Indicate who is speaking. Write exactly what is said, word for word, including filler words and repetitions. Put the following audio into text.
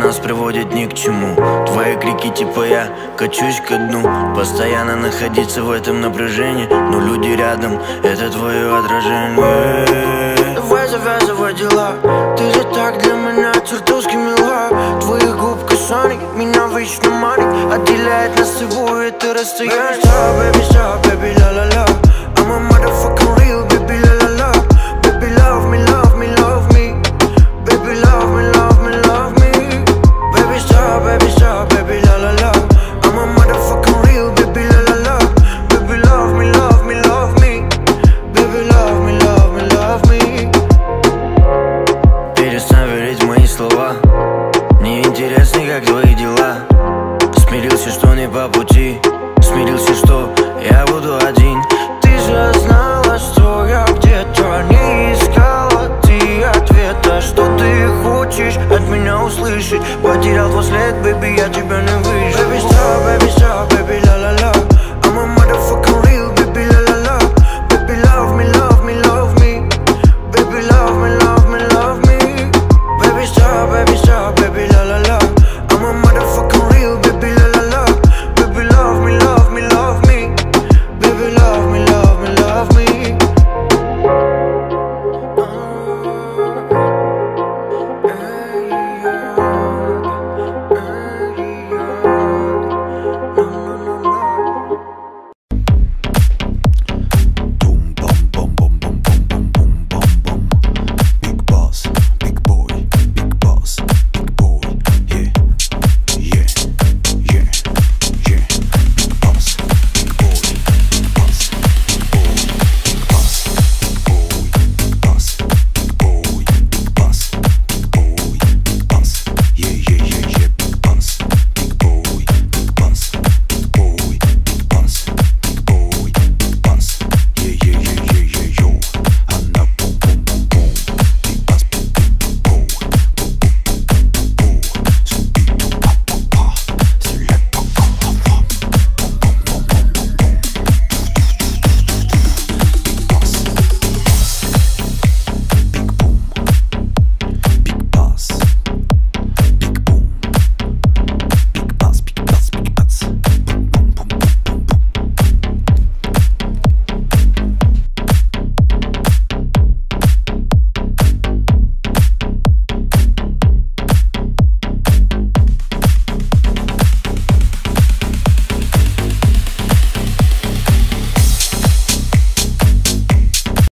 Speaker 1: нас приводит ни к чему. Твои крики типа я качусь ко дну. Постоянно находиться в этом напряжении, но люди рядом, это твое отражение.
Speaker 2: Давай завязывай дела, ты же так для меня чертовски мила. Твоих губ касаний меня вечно манит, отделяет нас всего это расстояние. Baby stop, baby la la la, I'm a motherfucking real baby la la la. Baby love me, love me, love me. Baby love me, love me, love me. Baby stop, baby stop, baby la la la, I'm a motherfucking real baby la la la. Baby love me, love me, love me. Baby love me, love me, love me.
Speaker 1: Перестань верить в мои слова, мне интересно, как твои дела. Смирился, что не по пути, смирился, что я буду один.
Speaker 2: Ты же знала, что я где-то не искала ты ответа. Что ты хочешь от меня услышать? Потерял твой след, baby, я тебя не выйду.